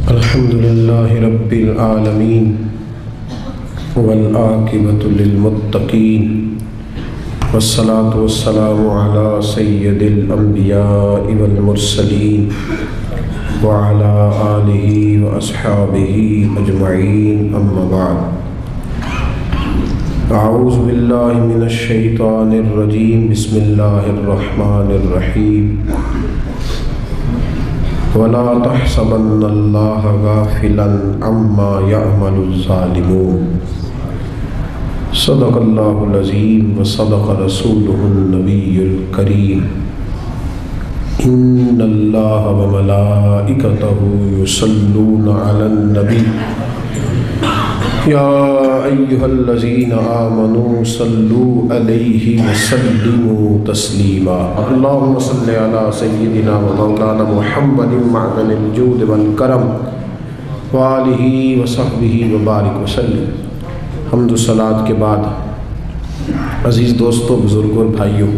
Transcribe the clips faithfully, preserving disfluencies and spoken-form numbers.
الحمد للہ رب العالمین والعاقبۃ للمتقین والصلاة والسلام علی سید الانبیاء والمرسلین وعلی آلہ واصحابہ اجمعین اما بعد اعوذ باللہ من الشیطان الرجیم بسم اللہ الرحمن الرحیم وَلَا تَحْسَبَنَّ اللَّهَ غَافِلًا عَمَّا يَعْمَلُ الظَّالِمُونَ صدق اللہ العظیم وصدق رسولہ النبی الکریم ان اللہ وملائکتہ یصلون علی النبی یا ایہا الذین آمنوا صلوا علیہ وسلموا تسلیما اللہم صلی علی سیدنا و مولانا محمد معدن الجود والکرم وآلہ وصحبہ وبارک وسلم۔ حمد و صلاۃ کے بعد عزیز دوستوں، بزرگوں، بھائیوں،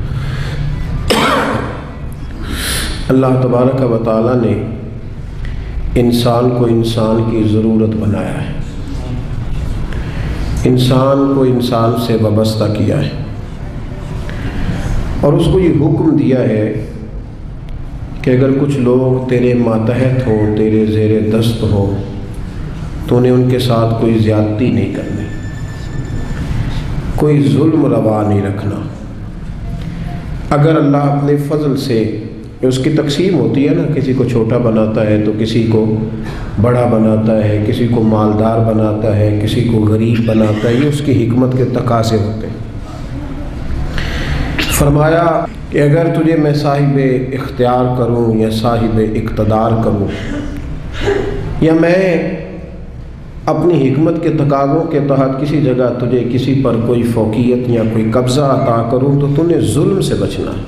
اللہ تبارک و تعالیٰ نے انسان کو انسان کی ضرورت بنایا ہے، انسان کو انسان سے وابستہ کیا ہے اور اس کو یہ حکم دیا ہے کہ اگر کچھ لوگ تیرے ماتحت ہوں، تیرے زیر دست ہوں، تو انہیں ان کے ساتھ کوئی زیادتی نہیں کرنی، کوئی ظلم روا نہیں رکھنا۔ اگر اللہ اپنے فضل سے، اس کی تقسیم ہوتی ہے نا، کسی کو چھوٹا بناتا ہے تو کسی کو بڑا بناتا ہے، کسی کو مالدار بناتا ہے، کسی کو غریب بناتا ہے، یہ اس کی حکمت کے تقاضے ہوتے ہیں۔ فرمایا کہ اگر تجھے میں صاحب اختیار کروں یا صاحب اقتدار کروں، یا میں اپنی حکمت کے تقاضوں کے تحت کسی جگہ تجھے کسی پر کوئی فوقیت یا کوئی قبضہ عطا کروں، تو تُو نے ظلم سے بچنا ہے،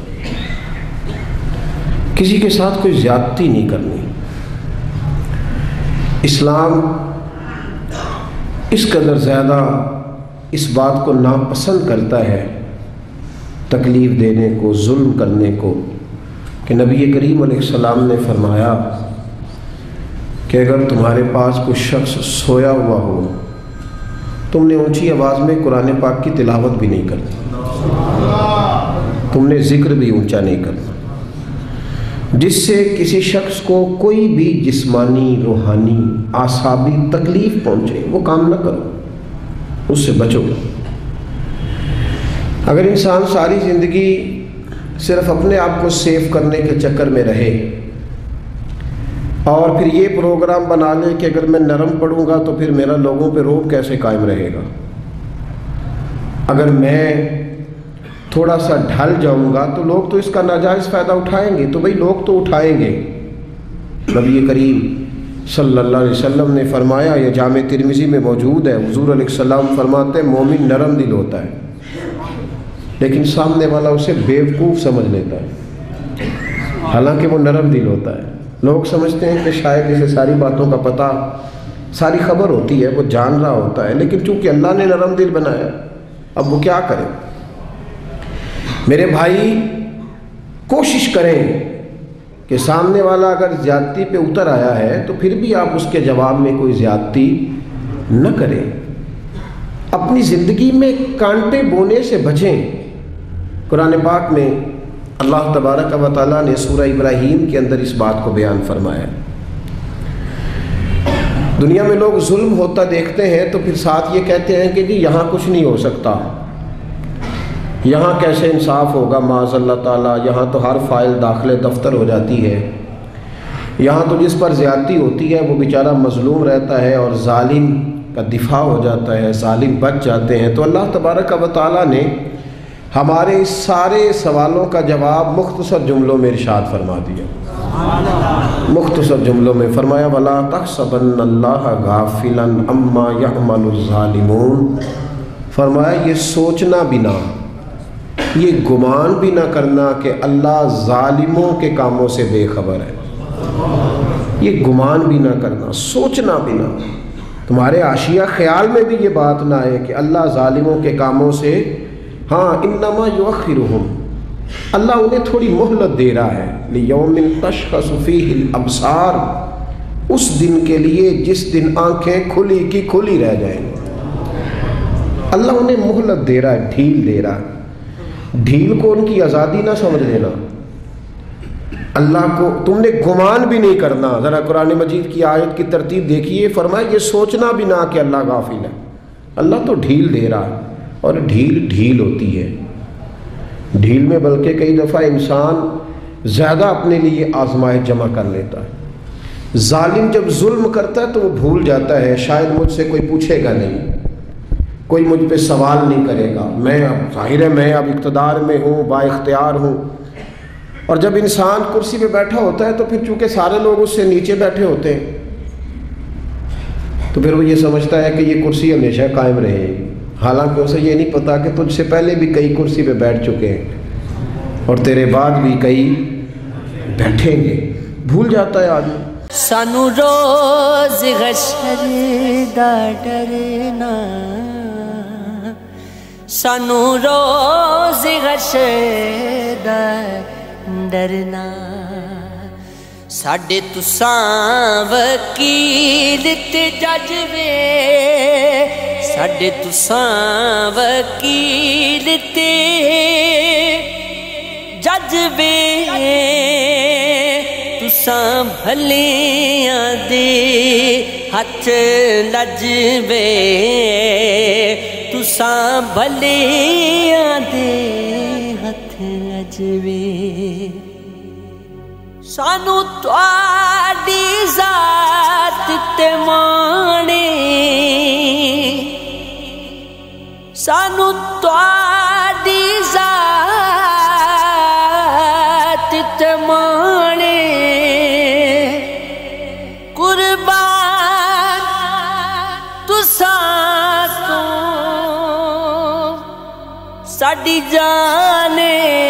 کسی کے ساتھ کوئی زیادتی نہیں کرنی۔ اسلام اس قدر زیادہ اس بات کو ناپسند کرتا ہے، تکلیف دینے کو، ظلم کرنے کو، کہ نبی کریم علیہ السلام نے فرمایا کہ اگر تمہارے پاس کوئی شخص سویا ہوا ہو، تم نے اونچی آواز میں قرآن پاک کی تلاوت بھی نہیں کرنی، تم نے ذکر بھی اونچا نہیں کرنا، جس سے کسی شخص کو کوئی بھی جسمانی، روحانی، اعصابی تکلیف پہنچے، وہ کام نہ کرو، اس سے بچو۔ اگر انسان ساری زندگی صرف اپنے آپ کو سیف کرنے کے چکر میں رہے اور پھر یہ پروگرام بنا لے کہ اگر میں نرم پڑوں گا تو پھر میرا لوگوں پہ رعب کیسے قائم رہے گا، اگر میں تھوڑا سا ڈھل جاؤں گا تو لوگ تو اس کا ناجائز فائدہ اٹھائیں گے، تو بھئی لوگ تو اٹھائیں گے۔ نبی کریم صلی اللہ علیہ وسلم نے فرمایا، یہ جامع ترمذی میں موجود ہے، حضور علیہ السلام فرماتے ہیں مومن نرم دل ہوتا ہے، لیکن سامنے والا اسے بیوقوف سمجھ لیتا ہے، حالانکہ وہ نرم دل ہوتا ہے۔ لوگ سمجھتے ہیں کہ شاید اسے ساری باتوں کا پتہ، ساری خبر ہوتی ہے، وہ جان رہا ہوتا ہے، لیکن چونکہ اللہ نے نرم دل بنایا، اب وہ کیا کرے؟ میرے بھائی، کوشش کریں کہ سامنے والا اگر زیادتی پہ اتر آیا ہے تو پھر بھی آپ اس کے جواب میں کوئی زیادتی نہ کریں، اپنی زندگی میں کانٹے بونے سے بچیں۔ قرآن پاک میں اللہ تبارک و تعالیٰ نے سورہ ابراہیم کے اندر اس بات کو بیان فرمایا۔ دنیا میں لوگ ظلم ہوتا دیکھتے ہیں تو پھر ساتھ یہ کہتے ہیں کہ جی یہاں کچھ نہیں ہو سکتا، یہاں کیسے انصاف ہوگا، معاذ اللہ تعالیٰ، یہاں تو ہر فائل داخل دفتر ہو جاتی ہے، یہاں تو جس پر زیادتی ہوتی ہے وہ بیچارہ مظلوم رہتا ہے اور ظالم کا دفاع ہو جاتا ہے، ظالم بچ جاتے ہیں۔ تو اللہ تبارک و تعالیٰ نے ہمارے اس سارے سوالوں کا جواب مختصر جملوں میں ارشاد فرما دیا، مختصر جملوں میں فرمایا، وَلَا تَحْسَبَنَّ اللَّهَ غَافِلًا عَمَّا يَعْمَلُ الظَّالِمُونَ۔ فرمایا یہ سوچنا بھی نہ، یہ گمان بھی نہ کرنا کہ اللہ ظالموں کے کاموں سے بے خبر ہے، یہ گمان بھی نہ کرنا، سوچنا بھی نہ، تمہارے عاشیہ خیال میں بھی یہ بات نہ آئے کہ اللہ ظالموں کے کاموں سے، ہاں انما یؤخرہم، اللہ انہیں تھوڑی مہلت دے رہا ہے، لیوم تشخص فیہ الابصار، اس دن کے لیے جس دن آنکھیں کھلی کی کھلی رہ جائیں گی۔ اللہ انہیں مہلت دے رہا ہے، ڈھیل دے رہا ہے۔ ڈھیل کو ان کی آزادی نہ سمجھ لینا، اللہ کو تم نے گمان بھی نہیں کرنا۔ ذرا قرآن مجید کی آیت کی ترتیب دیکھیے، فرمایا یہ سوچنا بھی نہ کہ اللہ غافل ہے، اللہ تو ڈھیل دے رہا ہے، اور ڈھیل ڈھیل ہوتی ہے۔ ڈھیل میں بلکہ کئی دفعہ انسان زیادہ اپنے لیے آزمائش جمع کر لیتا ہے۔ ظالم جب ظلم کرتا ہے تو وہ بھول جاتا ہے شاید مجھ سے کوئی پوچھے گا نہیں، کوئی مجھ پہ سوال نہیں کرے گا، میں اب ظاہر ہے میں اب اقتدار میں ہوں، با اختیار ہوں۔ اور جب انسان کرسی پہ بیٹھا ہوتا ہے تو پھر چونکہ سارے لوگ اس سے نیچے بیٹھے ہوتے ہیں تو پھر وہ یہ سمجھتا ہے کہ یہ کرسی ہمیشہ قائم رہے گی، حالانکہ اسے یہ نہیں پتا کہ تجھ سے پہلے بھی کئی کرسی پہ بیٹھ چکے ہیں اور تیرے بعد بھی کئی بیٹھیں گے۔ بھول جاتا ہے آدمی۔ سانو روز حشر دا ڈرنا، سانو روز حشر دا ڈرنا، ساڈے تساں وکیل تے جج وے، ساڈے تساں وکیل تے جج وے، تساں بھلیاں دے ہتھ لج وے، تساں بھلیاں دے ہتھ لج وے، سانو تواڈی ذات تے مانے، سانو تواڈی ذات تے مانے، قربان تساں تو ساڈی جانے،